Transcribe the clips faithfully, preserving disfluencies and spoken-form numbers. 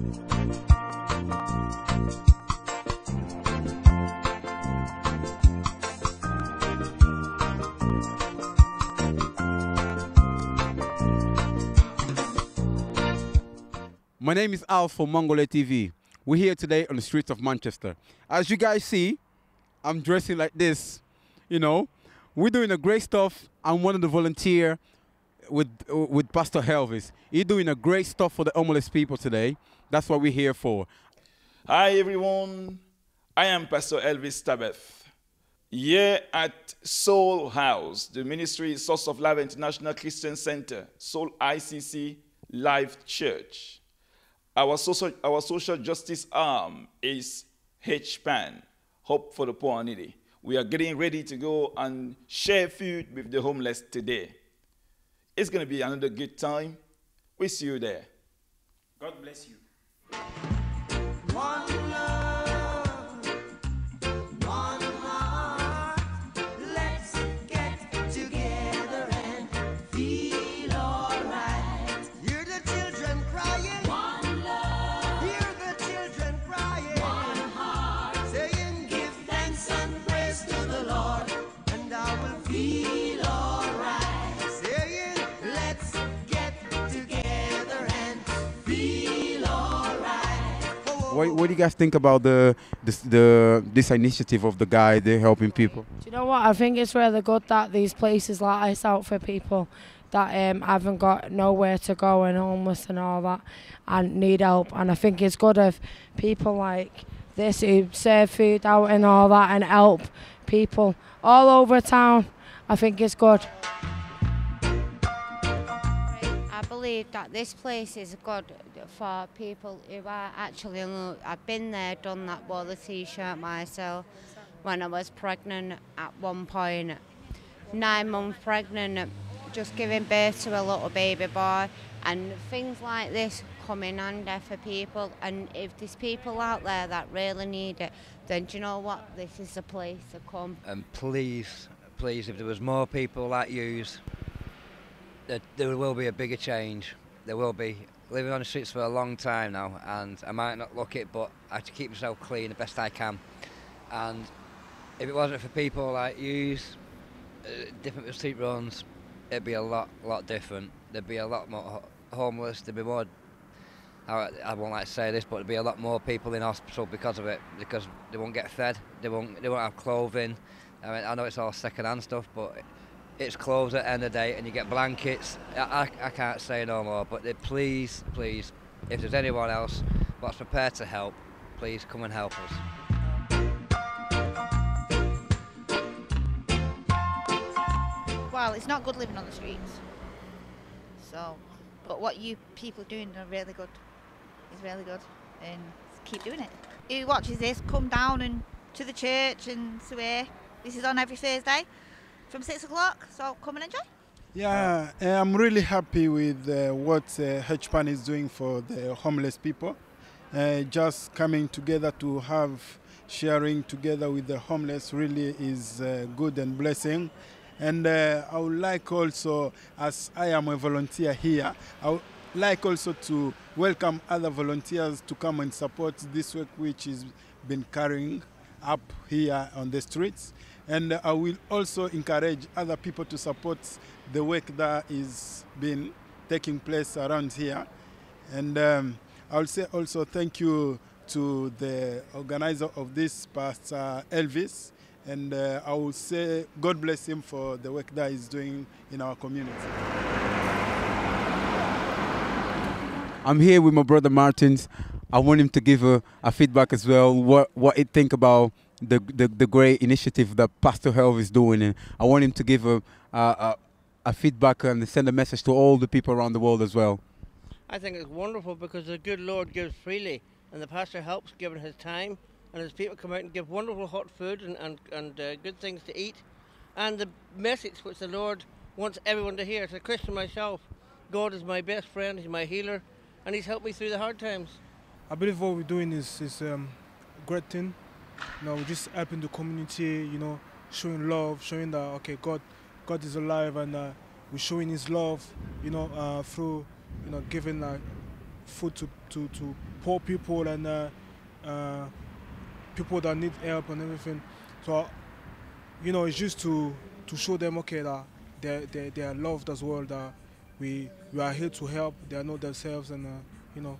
My name is Al from Mongole T V. We're here today on the streets of Manchester. As you guys see, I'm dressing like this, you know. We're doing a great stuff. I'm one of the volunteers with, with Pastor Elvis. He's doing a great stuff for the homeless people today. That's what we're here for. Hi everyone, I am Pastor Elvis Tabeth. Here at Soul House, the ministry Source of Life International Christian Center, Soul I C C Life Church. Our social, our social justice arm is H P A N, Hope for the Poor and Needy. We are getting ready to go and share food with the homeless today. It's going to be another good time. We'll see you there. God bless you. One love, one heart, let's get together and feel alright. Hear the children crying, one love. Hear the children crying, one heart, saying give thanks and praise to the Lord, and I will feel alright. Saying let's get together and feel alright. What, what do you guys think about the this, the this initiative of the guy they're helping people? Do you know what? I think it's really good that these places like this out for people that um, haven't got nowhere to go and homeless and all that and need help. And I think it's good if people like this who serve food out and all that and help people all over town. I think it's good. I believe that this place is good for people who are actually, I've been there, done that, wore the t-shirt myself when I was pregnant at one point, nine months pregnant, just giving birth to a little baby boy, and things like this come in handy for people. And if there's people out there that really need it, then do you know what, this is the place to come. And please, please, if there was more people like yous, there, there will be a bigger change. There will be. Living on the streets for a long time now, and I might not look it, but I have to keep myself clean the best I can. And if it wasn't for people like yous, uh, different street runs, it'd be a lot, lot different. There'd be a lot more ho homeless. There'd be more. I, I won't like to say this, but there'd be a lot more people in hospital because of it, because they won't get fed. They won't. They won't have clothing. I mean, I know it's all second-hand stuff, but it's clothes at the end of the day, and you get blankets. I, I, I can't say no more, but they, please, please, if there's anyone else that's prepared to help, please come and help us. Well, it's not good living on the streets. So, but what you people are doing are really good. It's really good, and keep doing it. Who watches this, come down and to the church and to here. This is on every Thursday from six o'clock, so come and enjoy. Yeah, uh, I'm really happy with uh, what uh, H P A N is doing for the homeless people. Uh, just coming together to have sharing together with the homeless really is uh, good and blessing. And uh, I would like also, as I am a volunteer here, I would like also to welcome other volunteers to come and support this work which is been carrying up here on the streets. And I will also encourage other people to support the work that is been taking place around here. And um, I'll say also thank you to the organizer of this, Pastor Elvis. And uh, I will say God bless him for the work that he's doing in our community. I'm here with my brother Martins. I want him to give a, a feedback as well, what, what he think about the, the, the great initiative that Pastor Elvis is doing. And I want him to give a, a, a feedback and send a message to all the people around the world as well. I think it's wonderful because the good Lord gives freely, and the pastor helps giving his time, and his people come out and give wonderful hot food and, and, and uh, good things to eat. And the message which the Lord wants everyone to hear. As a Christian myself, God is my best friend, he's my healer, and he's helped me through the hard times. I believe what we're doing is, is um, a great thing. You know, we're just helping the community, you know, showing love, showing that, okay, God God is alive, and uh, we're showing his love, you know, uh, through, you know, giving uh, food to, to, to poor people and uh, uh, people that need help and everything. So, you know, it's just to to show them, okay, that they they they are loved as well. That we we are here to help. They are not themselves, and uh, you know.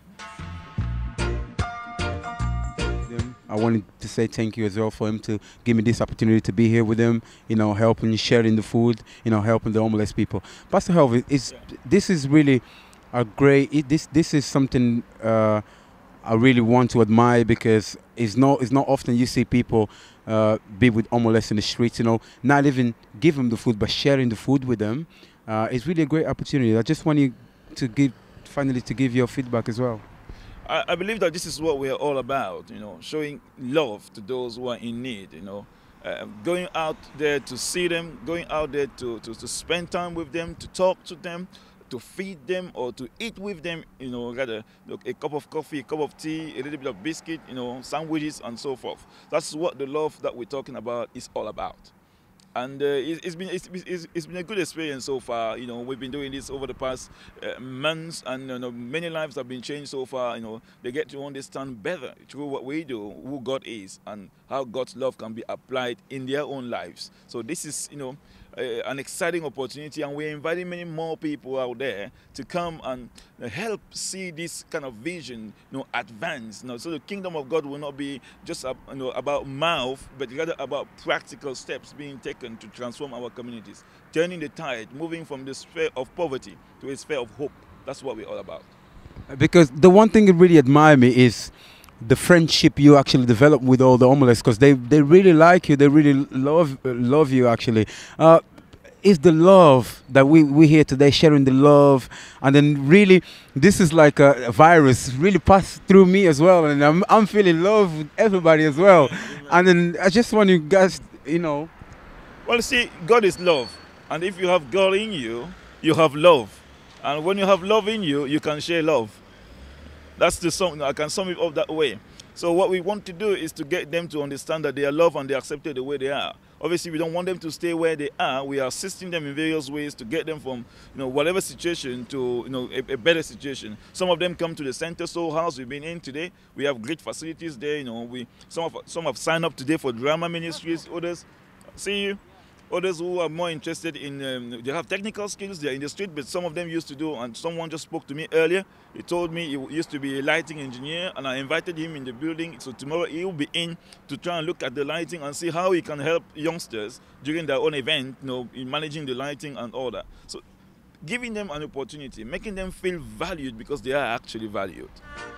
I wanted to say thank you as well for him to give me this opportunity to be here with him, you know, helping, sharing the food, you know, helping the homeless people. Pastor Helvi, it's, this is really a great, it, this this is something uh, I really want to admire, because it's not, it's not often you see people uh, be with homeless in the streets, you know, not even give them the food, but sharing the food with them. Uh, it's really a great opportunity. I just want you to give, finally, to give your feedback as well. I, I believe that this is what we are all about, you know, showing love to those who are in need, you know, uh, going out there to see them, going out there to, to, to spend time with them, to talk to them, to feed them or to eat with them, you know, rather a cup of coffee, a cup of tea, a little bit of biscuit, you know, sandwiches and so forth. That's what the love that we're talking about is all about. And uh, it, it's been it's, it's, it's been a good experience so far. You know, we've been doing this over the past uh, months, and you know, many lives have been changed so far. You know, they get to understand better through what we do, who God is, and how God's love can be applied in their own lives. So this is, you know, uh, an exciting opportunity, and we're inviting many more people out there to come and help see this kind of vision, you know, advance. You know, so the kingdom of God will not be just uh, you know, about mouth, but rather about practical steps being taken to transform our communities, turning the tide, moving from the sphere of poverty to a sphere of hope. That's what we're all about. Because the one thing that really admire me is the friendship you actually develop with all the homeless, because they, they really like you, they really love love you actually. Uh, is the love that we, we here today, sharing the love, and then really this is like a, a virus really passed through me as well, and I'm, I'm feeling love with everybody as well. And then I just want you guys, you know. Well, see, God is love, and if you have God in you, you have love, and when you have love in you, you can share love. That's the song. I can sum it up that way. So what we want to do is to get them to understand that they are loved and they are accepted the way they are. Obviously, we don't want them to stay where they are. We are assisting them in various ways to get them from, you know, whatever situation to, you know, a, a better situation. Some of them come to the Center Soul House we've been in today. We have great facilities there. You know, we some of some have signed up today for drama ministries. Others, see you. Others who are more interested in, um, they have technical skills, they're in the street, but some of them used to do, and someone just spoke to me earlier. He told me he used to be a lighting engineer, and I invited him in the building. So tomorrow he will be in to try and look at the lighting and see how he can help youngsters during their own event, you know, in managing the lighting and all that. So giving them an opportunity, making them feel valued because they are actually valued.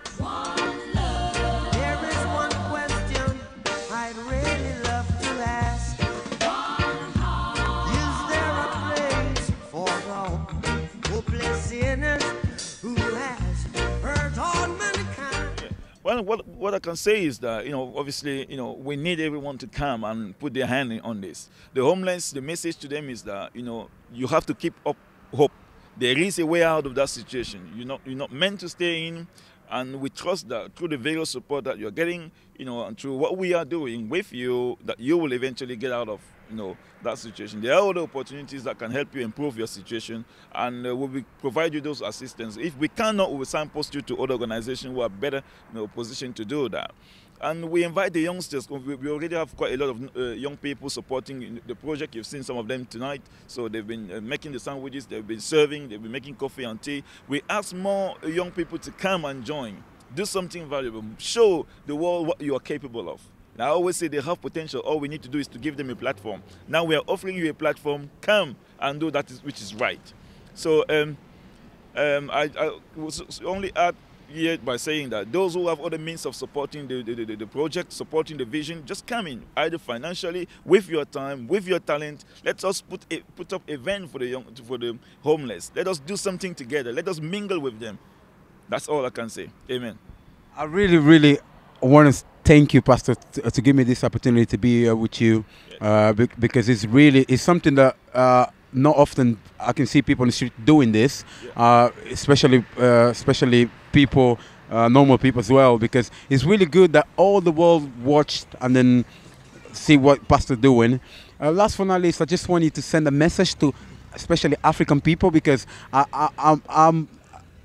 There is one question I'd really love to ask. Is there a place for the hopeless sinners who has hurt all mankind? Yeah. Well, what, what I can say is that, you know, obviously, you know, we need everyone to come and put their hand in on this. The homeless, the message to them is that, you know, you have to keep up hope. There is a way out of that situation. You're not, you're not meant to stay in. And we trust that through the various support that you're getting, you know, and through what we are doing with you, that you will eventually get out of, you know, that situation. There are other opportunities that can help you improve your situation, and uh, we will provide you those assistance. If we cannot, we will signpost you to other organizations who are better, you know, positioned to do that. And we invite the youngsters. We we already have quite a lot of uh, young people supporting the project. You've seen some of them tonight. So they've been uh, making the sandwiches, they've been serving, they've been making coffee and tea. We ask more young people to come and join. Do something valuable. Show the world what you are capable of. And I always say they have potential. All we need to do is to give them a platform. Now we are offering you a platform. Come and do that is, which is right. So um, um, I, I was only add here by saying that those who have other means of supporting the, the, the, the project, supporting the vision, just come in, either financially, with your time, with your talent. Let us put a, put up event for the young, for the homeless. Let us do something together. Let us mingle with them. That's all I can say. Amen. I really, really want to thank you, Pastor, to, to give me this opportunity to be here with you, yes. uh, be, because it's really it's something that uh, not often I can see people on the street doing this, yeah. uh, especially uh, especially people, uh, normal people as well, because it's really good that all the world watched and then see what Pastor doing. Uh, last but not least, I just want you to send a message to especially African people, because I, I, I'm, I'm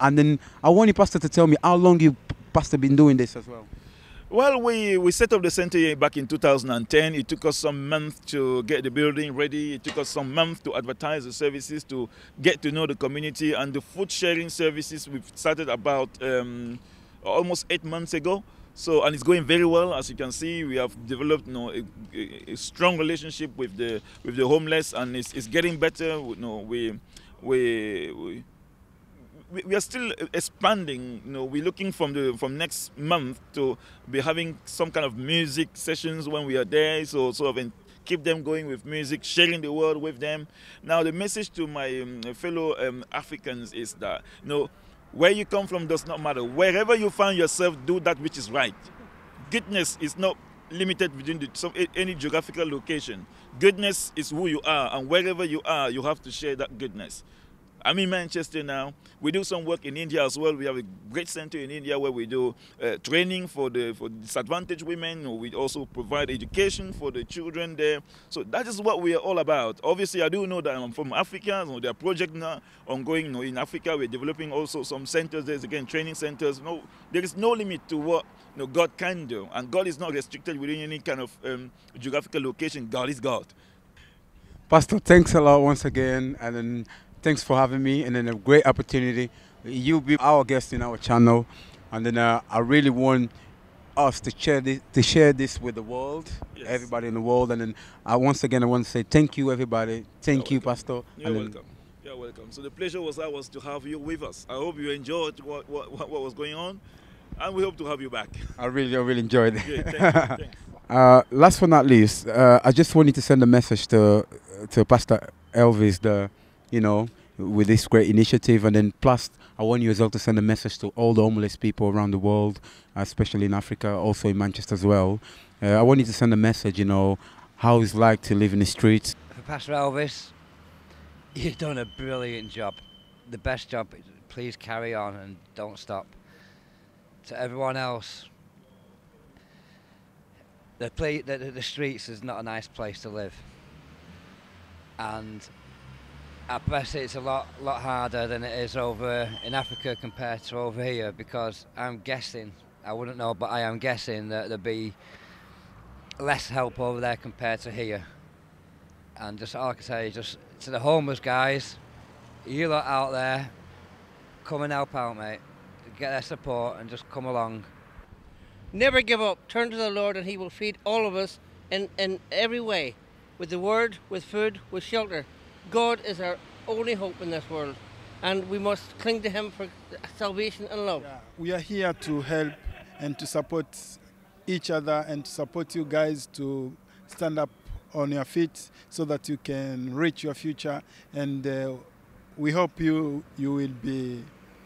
And then I want you, Pastor, to tell me how long you, Pastor, been doing this as well. Well, we, we set up the center here back in two thousand ten. It took us some months to get the building ready. It took us some months to advertise the services, to get to know the community. And the food sharing services we've started about um, almost eight months ago. So, and it's going very well. As you can see, we have developed you know, a, a, a strong relationship with the with the homeless, and it's, it's getting better. You know, we, we, we We are still expanding. You know, we're looking from the from next month to be having some kind of music sessions when we are there. So sort of keep them going with music, sharing the word with them. Now, the message to my um, fellow um, Africans is that you know, where you come from does not matter. Wherever you find yourself, do that which is right. Goodness is not limited within the, some, any geographical location. Goodness is who you are, and wherever you are, you have to share that goodness. I'm in Manchester now. We do some work in India as well. We have a great center in India where we do uh, training for the for disadvantaged women. We also provide education for the children there. So that is what we are all about. Obviously, I do know that I'm from Africa. So there are projects now ongoing you know, in Africa. We're developing also some centers. There's again training centers. No, there is no limit to what you know, God can do. And God is not restricted within any kind of um, geographical location. God is God. Pastor, thanks a lot once again. And then thanks for having me, and then a great opportunity. You'll be our guest in our channel, and then uh, I really want us to share this, to share this with the world, yes. everybody in the world. And then uh, once again, I want to say thank you, everybody. Thank You're you, welcome. Pastor. You're and welcome. You're welcome. So the pleasure was ours to have you with us. I hope you enjoyed what what, what was going on, and we hope to have you back. I really, I really enjoyed it. Great. Thank you. uh, last but not least, uh, I just wanted to send a message to to Pastor Elvis, the you know, with this great initiative. And then plus, I want you as well to send a message to all the homeless people around the world, especially in Africa, also in Manchester as well. Uh, I want you to send a message, you know, how it's like to live in the streets. For Pastor Elvis, you've done a brilliant job. The best job. Please carry on and don't stop. To everyone else, the, play, the, the streets is not a nice place to live. And I bet it's a lot, lot harder than it is over in Africa compared to over here, because I'm guessing, I wouldn't know, but I am guessing that there'll be less help over there compared to here. And just all I can say, just to the homeless guys, you lot out there, come and help out, mate. Get their support and just come along. Never give up. Turn to the Lord and He will feed all of us in, in every way, with the word, with food, with shelter. God is our only hope in this world, and we must cling to Him for salvation and love. Yeah, we are here to help and to support each other and to support you guys to stand up on your feet so that you can reach your future. And uh, we hope you you will be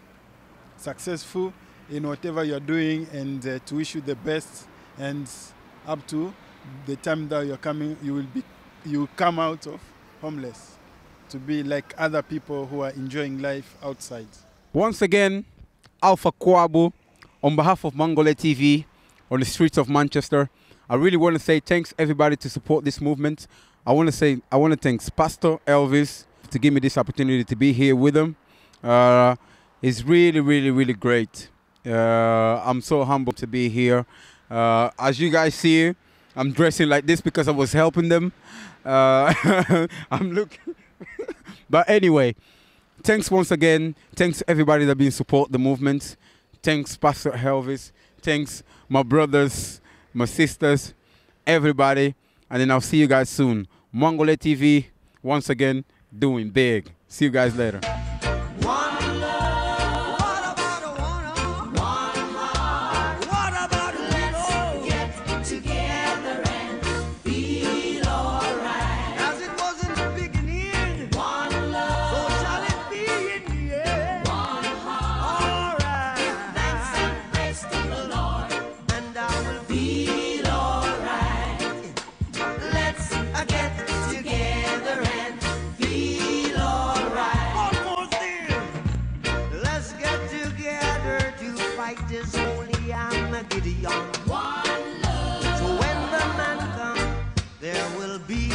successful in whatever you're doing, and uh, to wish you the best. And up to the time that you're coming, you will be you come out of homeless to be like other people who are enjoying life outside. Once again, Alpha Kwabu, on behalf of Mangole T V, on the streets of Manchester, I really want to say thanks everybody to support this movement. I want to say, I want to thank Pastor Elvis to give me this opportunity to be here with him. Uh, it's really, really, really great. Uh, I'm so humbled to be here. Uh, as you guys see, I'm dressing like this because I was helping them. Uh, I'm looking. But anyway, thanks once again. Thanks everybody that been support the movement. Thanks Pastor Elvis. Thanks my brothers, my sisters, everybody. And then I'll see you guys soon. Mangole T V, once again, doing big. See you guys later. So when the man comes, there will be